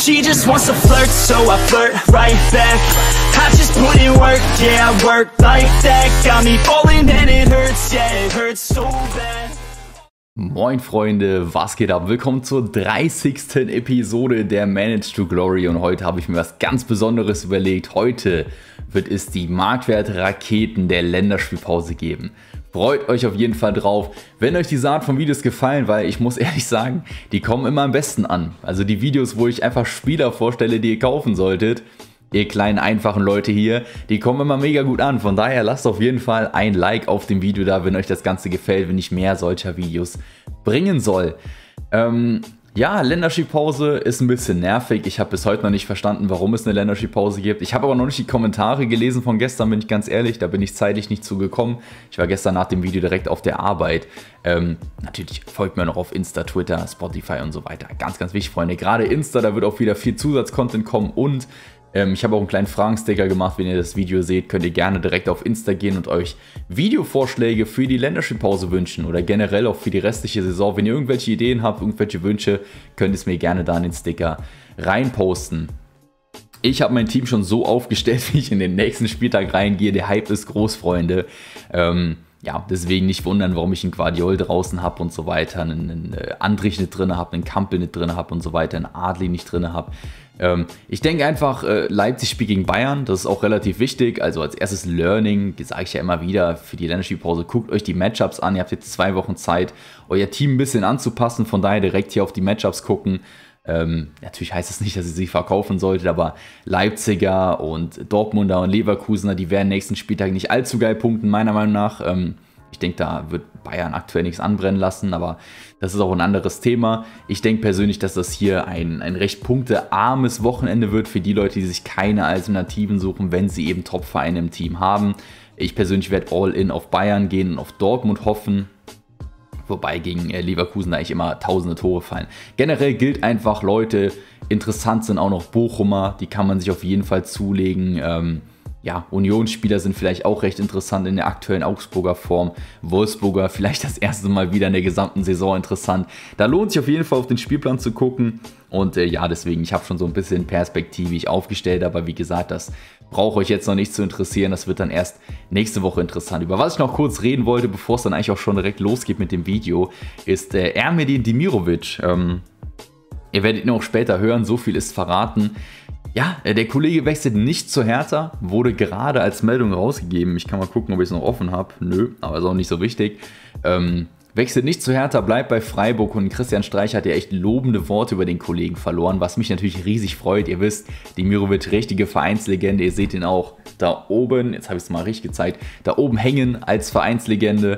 She just wants to flirt, so I flirt right back. I just put in work, yeah, I work like that. Got me falling and it hurts, yeah, it hurts so bad. Moin Freunde, was geht ab? Willkommen zur 30. Episode der Manage to Glory und heute habe ich mir was ganz Besonderes überlegt. Heute wird es die Marktwert-Raketen der Länderspielpause geben. Freut euch auf jeden Fall drauf, wenn euch diese Art von Videos gefallen, weil ich muss ehrlich sagen, die kommen immer am besten an. Also die Videos, wo ich einfach Spieler vorstelle, die ihr kaufen solltet, ihr kleinen einfachen Leute hier, die kommen immer mega gut an. Von daher lasst auf jeden Fall ein Like auf dem Video da, wenn euch das Ganze gefällt, wenn ich mehr solcher Videos bringen soll. Ja, Länderspielpause ist ein bisschen nervig. Ich habe bis heute noch nicht verstanden, warum es eine Länderspielpause gibt. Ich habe aber noch nicht die Kommentare gelesen von gestern, bin ich ganz ehrlich. Da bin ich zeitlich nicht zugekommen. Ich war gestern nach dem Video direkt auf der Arbeit. Natürlich folgt mir noch auf Insta, Twitter, Spotify und so weiter. Ganz, ganz wichtig, Freunde. Gerade Insta, da wird auch wieder viel Zusatzcontent kommen und ich habe auch einen kleinen Fragensticker gemacht. Wenn ihr das Video seht, könnt ihr gerne direkt auf Insta gehen und euch Videovorschläge für die Länderspielpause wünschen oder generell auch für die restliche Saison. Wenn ihr irgendwelche Ideen habt, irgendwelche Wünsche, könnt ihr es mir gerne da in den Sticker reinposten. Ich habe mein Team schon so aufgestellt, wie ich in den nächsten Spieltag reingehe. Der Hype ist groß, Freunde. Ja, deswegen nicht wundern, warum ich einen Guardiol draußen habe und so weiter, einen Andrich nicht drin habe, einen Kampel nicht drin habe und so weiter, einen Adli nicht drin habe. Ich denke einfach, Leipzig spielt gegen Bayern, das ist auch relativ wichtig. Also als erstes Learning, das sage ich ja immer wieder, für die Länderspielpause, guckt euch die Matchups an. Ihr habt jetzt 2 Wochen Zeit, euer Team ein bisschen anzupassen, von daher direkt hier auf die Matchups gucken. Natürlich heißt das nicht, dass ihr sie verkaufen solltet, aber Leipziger und Dortmunder und Leverkusener, die werden nächsten Spieltag nicht allzu geil punkten, meiner Meinung nach. Ich denke, da wird Bayern aktuell nichts anbrennen lassen, aber das ist auch ein anderes Thema. Ich denke persönlich, dass das hier ein recht punktearmes Wochenende wird für die Leute, die sich keine Alternativen suchen, wenn sie eben Top-Vereine im Team haben. Ich persönlich werde all in auf Bayern gehen und auf Dortmund hoffen. Wobei gegen Leverkusen da eigentlich immer tausende Tore fallen. Generell gilt einfach, Leute, interessant sind auch noch Bochumer, die kann man sich auf jeden Fall zulegen. Ja, Unionsspieler sind vielleicht auch recht interessant in der aktuellen Augsburger Form. Wolfsburger vielleicht das erste Mal wieder in der gesamten Saison interessant. Da lohnt sich auf jeden Fall auf den Spielplan zu gucken. Und ja, deswegen, ich habe schon so ein bisschen perspektivisch aufgestellt, aber wie gesagt, das braucht euch jetzt noch nicht zu interessieren. Das wird dann erst nächste Woche interessant. Über was ich noch kurz reden wollte, bevor es dann eigentlich auch schon direkt losgeht mit dem Video, ist Ermedin Demirovic. Ihr werdet ihn auch später hören, so viel ist verraten. Ja, der Kollege wechselt nicht zu Hertha, wurde gerade als Meldung rausgegeben. Ich kann mal gucken, ob ich es noch offen habe. Nö, aber ist auch nicht so wichtig. Wechselt nicht zu Hertha, bleibt bei Freiburg und Christian Streich hat ja echt lobende Worte über den Kollegen verloren, was mich natürlich riesig freut. Ihr wisst, Demirovic, richtige Vereinslegende, ihr seht ihn auch da oben, jetzt habe ich es mal richtig gezeigt, da oben hängen als Vereinslegende.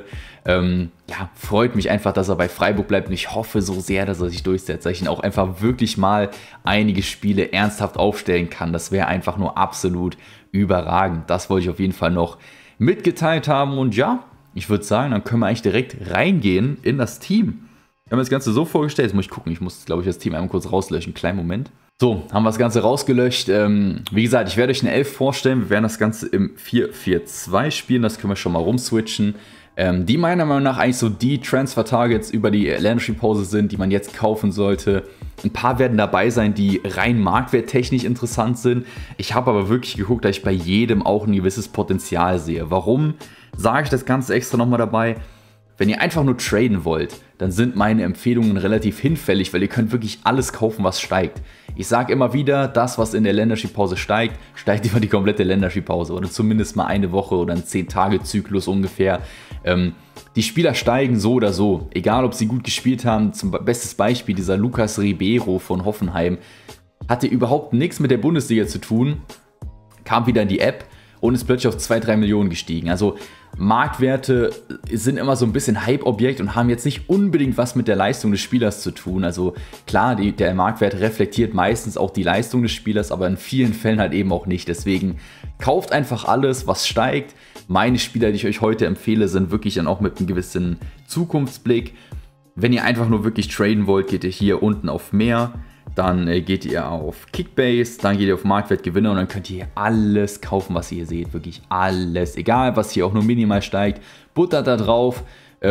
Ja, freut mich einfach, dass er bei Freiburg bleibt und ich hoffe so sehr, dass er sich durchsetzt, dass ich ihn auch einfach wirklich mal einige Spiele ernsthaft aufstellen kann. Das wäre einfach nur absolut überragend. Das wollte ich auf jeden Fall noch mitgeteilt haben und ja, ich würde sagen, dann können wir eigentlich direkt reingehen in das Team. Wir haben das Ganze so vorgestellt, jetzt muss ich gucken, ich muss, glaube ich, das Team einmal kurz rauslöschen, kleinen Moment. So, haben wir das Ganze rausgelöscht. Wie gesagt, ich werde euch eine 11 vorstellen, wir werden das Ganze im 4-4-2 spielen, das können wir schon mal rumswitchen. Die meiner Meinung nach eigentlich so die Transfer-Targets über die Länderspielpause sind, die man jetzt kaufen sollte. Ein paar werden dabei sein, die rein marktwerttechnisch interessant sind. Ich habe aber wirklich geguckt, dass ich bei jedem auch ein gewisses Potenzial sehe. Warum sage ich das Ganze extra nochmal dabei? Wenn ihr einfach nur traden wollt, dann sind meine Empfehlungen relativ hinfällig, weil ihr könnt wirklich alles kaufen, was steigt. Ich sage immer wieder, das, was in der Länderspielpause steigt, steigt über die komplette Länderspielpause oder zumindest mal eine Woche oder ein 10-Tage-Zyklus ungefähr. Die Spieler steigen so oder so, egal ob sie gut gespielt haben. Bestes Beispiel, dieser Lucas Ribeiro von Hoffenheim hatte überhaupt nichts mit der Bundesliga zu tun, kam wieder in die App und ist plötzlich auf 2-3 Millionen gestiegen. Also Marktwerte sind immer so ein bisschen Hype-Objekt und haben jetzt nicht unbedingt was mit der Leistung des Spielers zu tun. Also klar, der Marktwert reflektiert meistens auch die Leistung des Spielers, aber in vielen Fällen halt eben auch nicht. Deswegen kauft einfach alles, was steigt. Meine Spieler, die ich euch heute empfehle, sind wirklich dann auch mit einem gewissen Zukunftsblick. Wenn ihr einfach nur wirklich traden wollt, geht ihr hier unten auf mehr. Dann geht ihr auf Kickbase, dann geht ihr auf Marktwertgewinner und dann könnt ihr hier alles kaufen, was ihr hier seht. Wirklich alles. Egal, was hier auch nur minimal steigt. Buttert da drauf.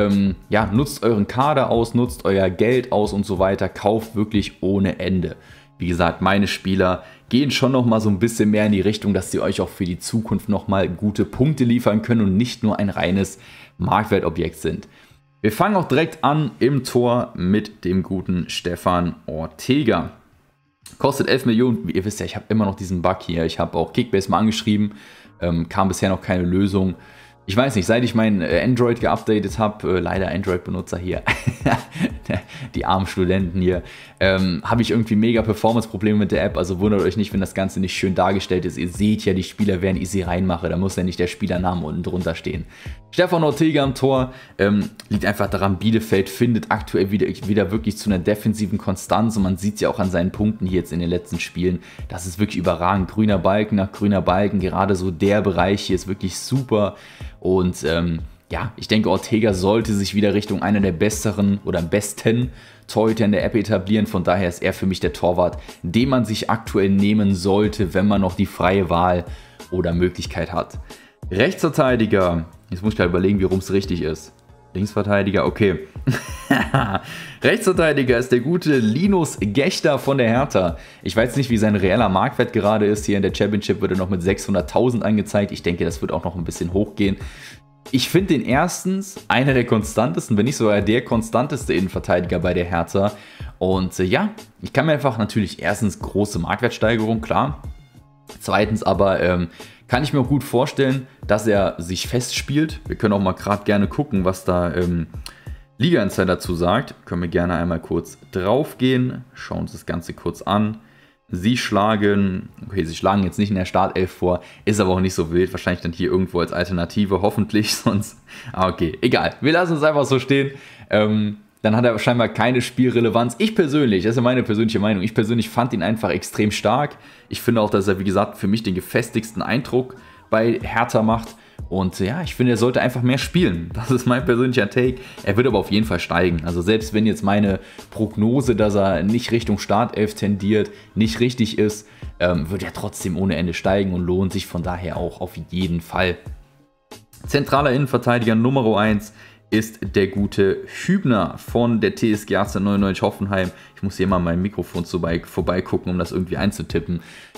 Ja, nutzt euren Kader aus, nutzt euer Geld aus und so weiter. Kauft wirklich ohne Ende. Wie gesagt, meine Spieler gehen schon nochmal so ein bisschen mehr in die Richtung, dass sie euch auch für die Zukunft nochmal gute Punkte liefern können und nicht nur ein reines Marktwertobjekt sind. Wir fangen auch direkt an im Tor mit dem guten Stefan Ortega. Kostet 11 Millionen. Ihr wisst ja, ich habe immer noch diesen Bug hier. Ich habe auch Kickbase mal angeschrieben. Kam bisher noch keine Lösung. Ich weiß nicht, seit ich mein Android geupdatet habe, leider Android-Benutzer hier, die armen Studenten hier, habe ich irgendwie mega Performance-Probleme mit der App. Also wundert euch nicht, wenn das Ganze nicht schön dargestellt ist. Ihr seht ja, die Spieler werden easy reinmache. Da muss ja nicht der Spielername unten drunter stehen. Stefan Ortega am Tor, liegt einfach daran, Bielefeld findet aktuell wieder wirklich zu einer defensiven Konstanz. Und man sieht es ja auch an seinen Punkten hier jetzt in den letzten Spielen. Das ist wirklich überragend. Grüner Balken nach grüner Balken. Gerade so der Bereich hier ist wirklich super. Und ja, ich denke, Ortega sollte sich wieder Richtung einer der besseren oder besten Torhüter in der App etablieren. Von daher ist er für mich der Torwart, den man sich aktuell nehmen sollte, wenn man noch die freie Wahl oder Möglichkeit hat. Rechtsverteidiger, jetzt muss ich gerade überlegen, wie rum es richtig ist. Linksverteidiger, okay. Rechtsverteidiger ist der gute Linus Gächter von der Hertha. Ich weiß nicht, wie sein reeller Marktwert gerade ist. Hier in der Championship wird er noch mit 600.000 angezeigt. Ich denke, das wird auch noch ein bisschen hochgehen. Ich finde den erstens einer der konstantesten, wenn nicht sogar der konstanteste Innenverteidiger bei der Hertha. Und ja, ich kann mir einfach natürlich erstens große Marktwertsteigerung, klar. Zweitens aber kann ich mir auch gut vorstellen, dass er sich festspielt. Wir können auch mal gerade gerne gucken, was da Liga Insider dazu sagt. Können wir gerne einmal kurz drauf gehen. Schauen uns das Ganze kurz an. Sie schlagen jetzt nicht in der Startelf vor, ist aber auch nicht so wild. Wahrscheinlich dann hier irgendwo als Alternative, hoffentlich sonst. Okay, egal. Wir lassen es einfach so stehen. Dann hat er scheinbar keine Spielrelevanz. Ich persönlich, das ist ja meine persönliche Meinung, ich persönlich fand ihn einfach extrem stark. Ich finde auch, dass er, wie gesagt, für mich den gefestigsten Eindruck bei Hertha macht. Und ja, ich finde, er sollte einfach mehr spielen. Das ist mein persönlicher Take. Er wird aber auf jeden Fall steigen. Also selbst wenn jetzt meine Prognose, dass er nicht Richtung Startelf tendiert, nicht richtig ist, wird er trotzdem ohne Ende steigen und lohnt sich von daher auch auf jeden Fall. Zentraler Innenverteidiger Nummer 1 ist der gute Hübner von der TSG 1899 Hoffenheim. Ich muss hier mal mein Mikrofon vorbeigucken, um das irgendwie einzutippen.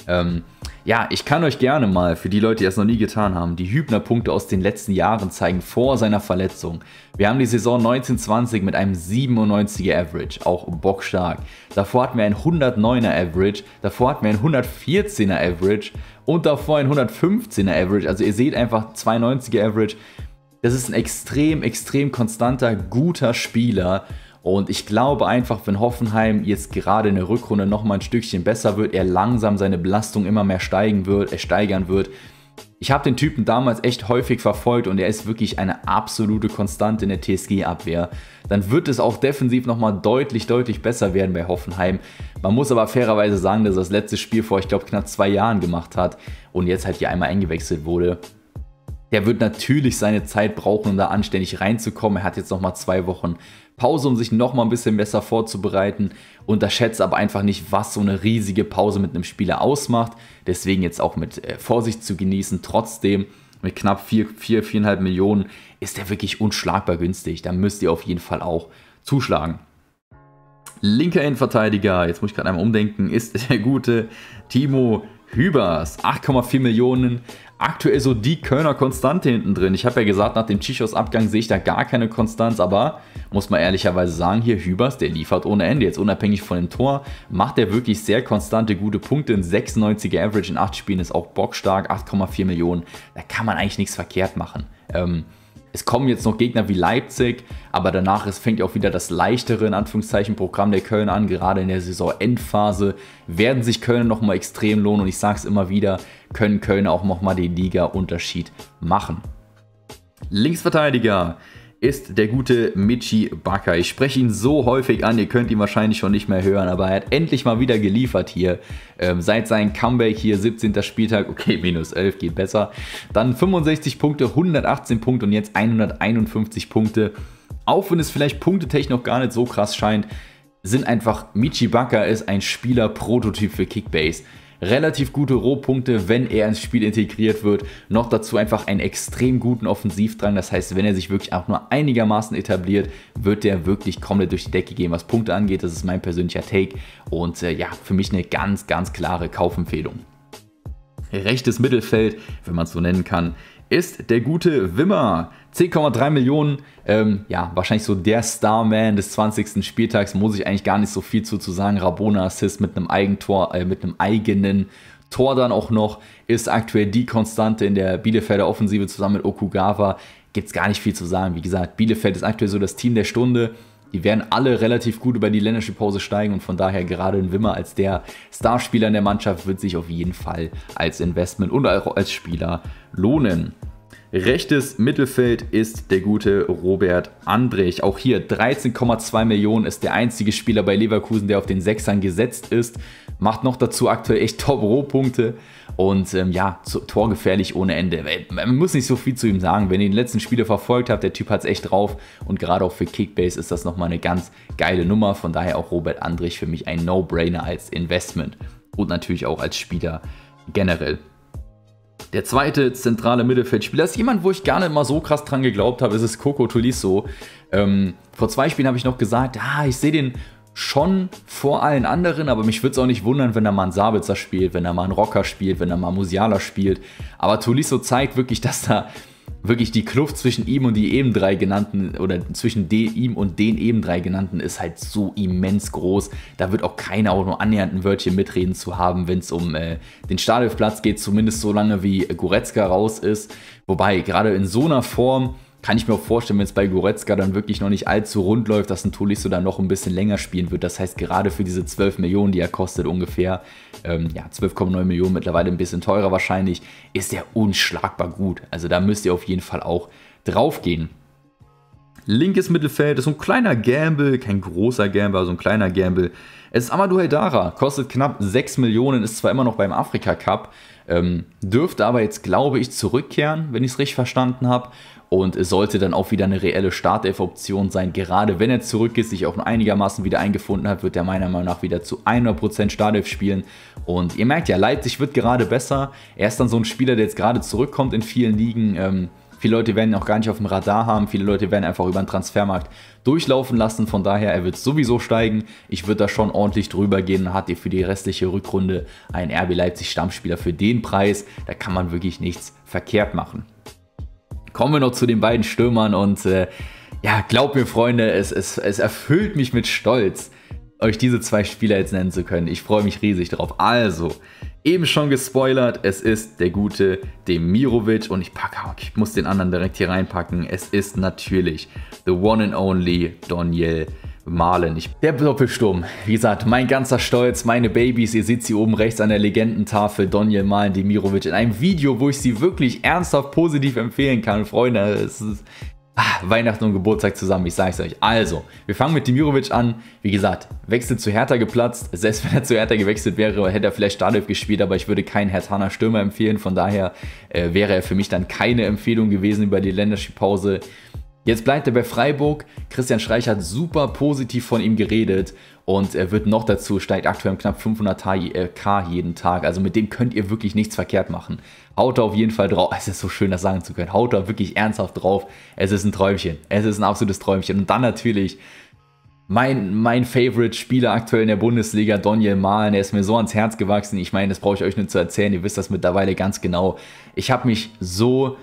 Ja, ich kann euch gerne mal, für die Leute, die das noch nie getan haben, die Hübner-Punkte aus den letzten Jahren zeigen, vor seiner Verletzung. Wir haben die Saison 1920 mit einem 97er Average, auch bockstark. Davor hatten wir ein 109er Average, davor hatten wir ein 114er Average und davor ein 115er Average. Also ihr seht einfach 92er Average. Das ist ein extrem konstanter, guter Spieler. Und ich glaube einfach, wenn Hoffenheim jetzt gerade in der Rückrunde nochmal ein Stückchen besser wird, er langsam seine Belastung immer mehr steigern wird. Ich habe den Typen damals echt häufig verfolgt und er ist wirklich eine absolute Konstante in der TSG-Abwehr. Dann wird es auch defensiv nochmal deutlich besser werden bei Hoffenheim. Man muss aber fairerweise sagen, dass er das letzte Spiel vor, ich glaube, knapp 2 Jahren gemacht hat und jetzt halt hier einmal eingewechselt wurde. Der wird natürlich seine Zeit brauchen, um da anständig reinzukommen. Er hat jetzt nochmal 2 Wochen Pause, um sich nochmal ein bisschen besser vorzubereiten. Unterschätzt aber einfach nicht, was so eine riesige Pause mit einem Spieler ausmacht. Deswegen jetzt auch mit Vorsicht zu genießen. Trotzdem mit knapp 4,5 Millionen ist er wirklich unschlagbar günstig. Da müsst ihr auf jeden Fall auch zuschlagen. Linker Innenverteidiger, jetzt muss ich gerade einmal umdenken, ist der gute Timo Hübers. 8,4 Millionen. Aktuell so die Kölner Konstante hinten drin. Ich habe ja gesagt, nach dem Tschichos-Abgang sehe ich da gar keine Konstanz, aber muss man ehrlicherweise sagen, hier Hübers, der liefert ohne Ende. Jetzt unabhängig von dem Tor, macht er wirklich sehr konstante, gute Punkte. Ein 96er Average in 8 Spielen ist auch bockstark, 8,4 Millionen. Da kann man eigentlich nichts verkehrt machen. Es kommen jetzt noch Gegner wie Leipzig, aber danach fängt ja auch wieder das leichtere, in Anführungszeichen, Programm der Kölner an. Gerade in der Saisonendphase werden sich Kölner nochmal extrem lohnen und ich sage es immer wieder, können Kölner auch nochmal den Liga-Unterschied machen. Linksverteidiger ist der gute Michi Bakker. Ich spreche ihn so häufig an, ihr könnt ihn wahrscheinlich schon nicht mehr hören, aber er hat endlich mal wieder geliefert hier. Seit seinem Comeback hier, 17. Spieltag, okay, minus 11 geht besser. Dann 65 Punkte, 118 Punkte und jetzt 151 Punkte. Auch wenn es vielleicht punktetechnisch noch gar nicht so krass scheint, sind einfach, Michi Bakker ist ein Spieler-Prototyp für Kickbase. relativ gute Rohpunkte, wenn er ins Spiel integriert wird. Noch dazu einfach einen extrem guten Offensivdrang. Das heißt, wenn er sich wirklich auch nur einigermaßen etabliert, wird der wirklich komplett durch die Decke gehen, was Punkte angeht. Das ist mein persönlicher Take und ja, für mich eine ganz, ganz klare Kaufempfehlung. Rechtes Mittelfeld, wenn man es so nennen kann, ist der gute Wimmer. 10,3 Millionen, ja, wahrscheinlich so der Starman des 20. Spieltags, muss ich eigentlich gar nicht so viel zu sagen. Rabona-Assist mit einem Eigentor, mit einem eigenen Tor dann auch noch, ist aktuell die Konstante in der Bielefelder Offensive zusammen mit Okugawa. Gibt es gar nicht viel zu sagen. Wie gesagt, Bielefeld ist aktuell so das Team der Stunde. Die werden alle relativ gut über die Länderspielpause steigen und von daher gerade ein Wimmer als der Starspieler in der Mannschaft wird sich auf jeden Fall als Investment und auch als Spieler lohnen. Rechtes Mittelfeld ist der gute Robert Andrich. Auch hier 13,2 Millionen, ist der einzige Spieler bei Leverkusen, der auf den Sechsern gesetzt ist. Macht noch dazu aktuell echt Top-Rohpunkte und ja, torgefährlich ohne Ende. Man muss nicht so viel zu ihm sagen. Wenn ihr den letzten Spieler verfolgt habt, der Typ hat es echt drauf und gerade auch für Kickbase ist das nochmal eine ganz geile Nummer. Von daher auch Robert Andrich für mich ein No-Brainer als Investment und natürlich auch als Spieler generell. Der zweite zentrale Mittelfeldspieler ist jemand, wo ich gar nicht mal so krass dran geglaubt habe, ist es Coco Tolisso. Vor 2 Spielen habe ich noch gesagt, ich sehe den schon vor allen anderen, aber mich würde es auch nicht wundern, wenn da mal ein Sabitzer spielt, wenn da mal ein Rocker spielt, wenn da mal Musiala spielt. Aber Tolisso zeigt wirklich, dass da wirklich die Kluft zwischen ihm und die eben drei genannten oder zwischen ihm und den eben drei genannten ist halt so immens groß. Da wird auch keiner auch nur annähernd ein Wörtchen mitreden zu haben, wenn es um den Startelfplatz geht, zumindest so lange wie Goretzka raus ist. Wobei gerade in so einer Form kann ich mir auch vorstellen, wenn es bei Goretzka dann wirklich noch nicht allzu rund läuft, dass ein Tolisso dann noch ein bisschen länger spielen wird. Das heißt, gerade für diese 12 Millionen, die er kostet ungefähr, ja 12,9 Millionen, mittlerweile ein bisschen teurer wahrscheinlich, ist er unschlagbar gut. Also da müsst ihr auf jeden Fall auch drauf gehen. Linkes Mittelfeld ist so ein kleiner Gamble, kein großer Gamble, aber so ein kleiner Gamble. Es ist Amadou Haidara, kostet knapp 6 Millionen, ist zwar immer noch beim Afrika Cup, dürfte aber jetzt, glaube ich, zurückkehren, wenn ich es richtig verstanden habe. Und es sollte dann auch wieder eine reelle Startelf-Option sein. Gerade wenn er zurück ist, sich auch einigermaßen wieder eingefunden hat, wird er meiner Meinung nach wieder zu 100% Startelf spielen. Und ihr merkt ja, Leipzig wird gerade besser. Er ist dann so ein Spieler, der jetzt gerade zurückkommt in vielen Ligen. Viele Leute werden ihn auch gar nicht auf dem Radar haben. Viele Leute werden einfach über den Transfermarkt durchlaufen lassen. Von daher, er wird sowieso steigen. Ich würde da schon ordentlich drüber gehen. Hat ihr für die restliche Rückrunde einen RB Leipzig Stammspieler für den Preis. Da kann man wirklich nichts verkehrt machen. Kommen wir noch zu den beiden Stürmern und ja, glaubt mir, Freunde, es erfüllt mich mit Stolz, euch diese 2 Spieler jetzt nennen zu können. Ich freue mich riesig drauf. Also, eben schon gespoilert, es ist der gute Demirovic und ich muss den anderen direkt hier reinpacken. Es ist natürlich the one and only Donyell Malen. Der Doppelsturm, wie gesagt, mein ganzer Stolz, meine Babys, ihr seht sie oben rechts an der Legendentafel, Donyell Malen, Demirovic, in einem Video, wo ich sie wirklich ernsthaft positiv empfehlen kann. Freunde, es ist Weihnachten und Geburtstag zusammen, ich sag's euch. Also, wir fangen mit Demirovic an. Wie gesagt, Wechsel zu Hertha geplatzt. Selbst wenn er zu Hertha gewechselt wäre, hätte er vielleicht Startelf gespielt, aber ich würde keinen Herthaner Stürmer empfehlen. Von daher wäre er für mich dann keine Empfehlung gewesen über die Länderspielpause. Jetzt bleibt er bei Freiburg. Christian Streich hat super positiv von ihm geredet und er wird noch dazu, steigt aktuell um knapp 500k jeden Tag. Also mit dem könnt ihr wirklich nichts verkehrt machen. Haut da auf jeden Fall drauf. Es ist so schön, das sagen zu können. Haut da wirklich ernsthaft drauf. Es ist ein Träumchen. Es ist ein absolutes Träumchen. Und dann natürlich mein Favorite-Spieler aktuell in der Bundesliga, Donyell Malen. Der ist mir so ans Herz gewachsen. Ich meine, das brauche ich euch nicht zu erzählen. Ihr wisst das mittlerweile ganz genau. Ich habe mich so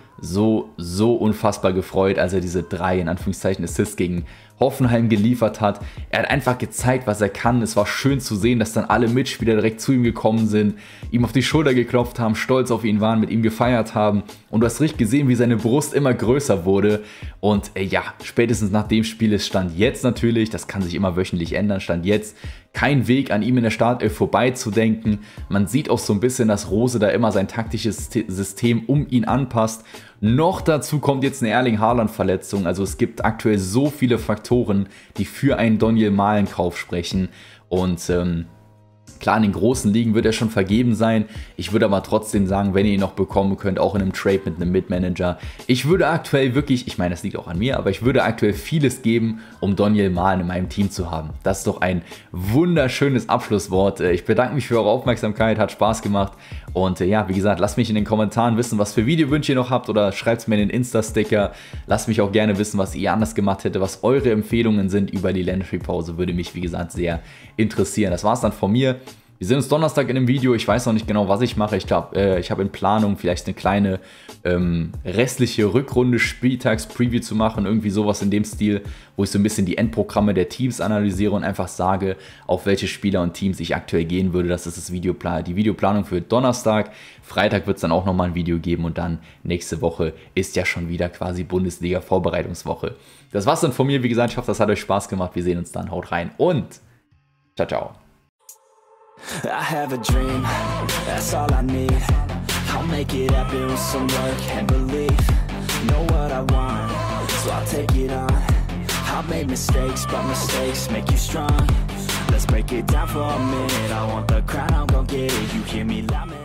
unfassbar gefreut, als er diese 3 in Anführungszeichen Assists gegen Hoffenheim geliefert hat. Er hat einfach gezeigt, was er kann. Es war schön zu sehen, dass dann alle Mitspieler direkt zu ihm gekommen sind, ihm auf die Schulter geklopft haben, stolz auf ihn waren, mit ihm gefeiert haben. Und du hast richtig gesehen, wie seine Brust immer größer wurde. Und ja, spätestens nach dem Spiel ist Stand jetzt natürlich, das kann sich immer wöchentlich ändern, Stand jetzt kein Weg an ihm in der Startelf vorbeizudenken. Man sieht auch so ein bisschen, dass Rose da immer sein taktisches System um ihn anpasst. Noch dazu kommt jetzt eine Erling-Haaland-Verletzung. Also es gibt aktuell so viele Faktoren, die für einen Donyell Malen-Kauf sprechen. Und Klar, in den großen Ligen wird er schon vergeben sein. Ich würde aber trotzdem sagen, wenn ihr ihn noch bekommen könnt, auch in einem Trade mit einem Mitmanager. Ich würde aktuell wirklich, ich meine, das liegt auch an mir, aber ich würde aktuell vieles geben, um Donyell Malen in meinem Team zu haben. Das ist doch ein wunderschönes Abschlusswort. Ich bedanke mich für eure Aufmerksamkeit, hat Spaß gemacht. Und ja, wie gesagt, lasst mich in den Kommentaren wissen, was für Videowünsche ihr noch habt oder schreibt es mir in den Insta-Sticker. Lasst mich auch gerne wissen, was ihr anders gemacht hättet, was eure Empfehlungen sind über die Landry-Pause. Würde mich, wie gesagt, sehr interessieren. Das war es dann von mir. Wir sehen uns Donnerstag in einem Video. Ich weiß noch nicht genau, was ich mache. Ich glaube, ich habe in Planung, vielleicht eine kleine restliche Rückrunde Spieltags-Preview zu machen. Irgendwie sowas in dem Stil, wo ich so ein bisschen die Endprogramme der Teams analysiere und einfach sage, auf welche Spieler und Teams ich aktuell gehen würde. Das ist die Videoplanung für Donnerstag. Freitag wird es dann auch nochmal ein Video geben und dann nächste Woche ist ja schon wieder quasi Bundesliga-Vorbereitungswoche. Das war's dann von mir. Wie gesagt, ich hoffe, das hat euch Spaß gemacht. Wir sehen uns dann. Haut rein und ciao, ciao. I have a dream, that's all I need. I'll make it happen with some work and belief. Know what I want, so I'll take it on. I've made mistakes, but mistakes make you strong. Let's break it down for a minute. I want the crown, I'm gon' get it. You hear me loud, man.